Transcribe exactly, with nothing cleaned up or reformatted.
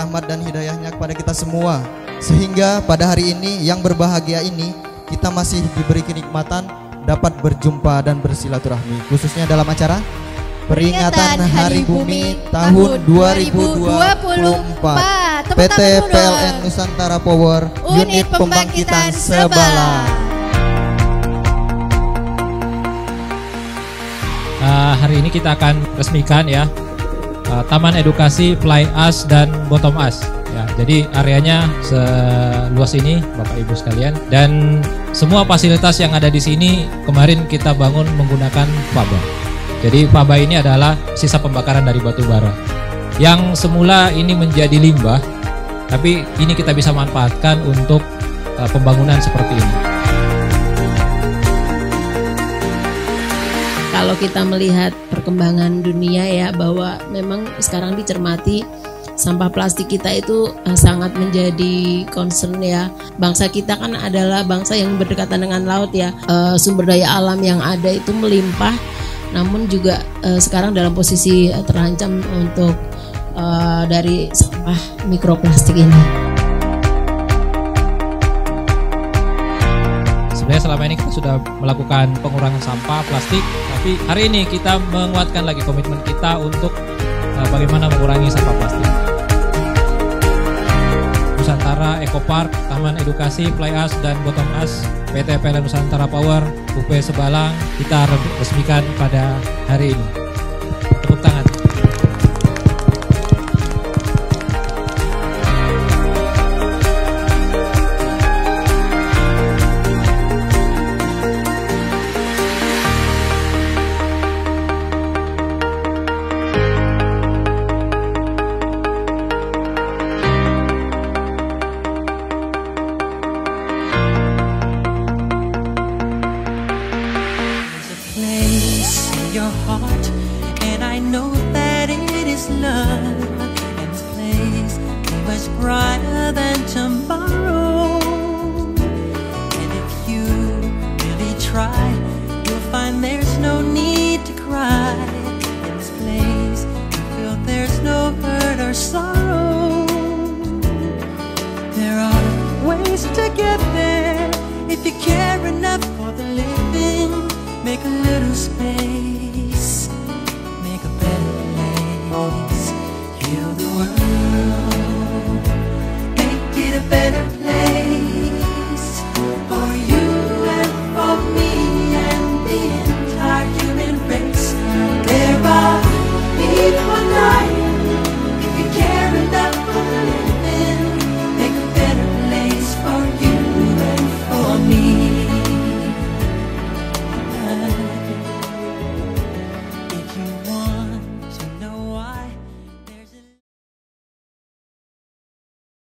rahmat dan hidayahnya kepada kita semua. Sehingga pada hari ini yang berbahagia ini kita masih diberi kenikmatan dapat berjumpa dan bersilaturahmi, khususnya dalam acara peringatan Hari Bumi tahun dua ribu dua puluh empat P T P L N Nusantara Power Unit Pembangkitan Sebalang. Uh, hari ini kita akan resmikan ya uh, Taman Edukasi Fly Us dan Bottom Us ya. Jadi areanya seluas ini Bapak Ibu sekalian, dan semua fasilitas yang ada di sini kemarin kita bangun menggunakan faba. Jadi faba ini adalah sisa pembakaran dari batu bara yang semula ini menjadi limbah, tapi ini kita bisa manfaatkan untuk uh, pembangunan seperti ini. Kalau kita melihat perkembangan dunia ya, bahwa memang sekarang dicermati sampah plastik kita itu uh, sangat menjadi concern ya. Bangsa kita kan adalah bangsa yang berdekatan dengan laut ya, uh, sumber daya alam yang ada itu melimpah, namun juga uh, sekarang dalam posisi uh, terancam untuk uh, dari sampah mikroplastik ini. Sebenarnya selama ini kita sudah melakukan pengurangan sampah plastik, tapi hari ini kita menguatkan lagi komitmen kita untuk uh, bagaimana mengurangi sampah plastik. Nusantara Eco Park, Taman Edukasi Fly Us dan Bottom Us, P T P L N Nusantara Power, U P Sebalang kita resmikan pada hari ini. Tepuk tangan. Your heart, and I know that it is love, and this place is much brighter than tomorrow. And if you really try, you'll find there's no need to cry. In this place, you feel there's no hurt or sorrow. There are ways to get there if you care enough.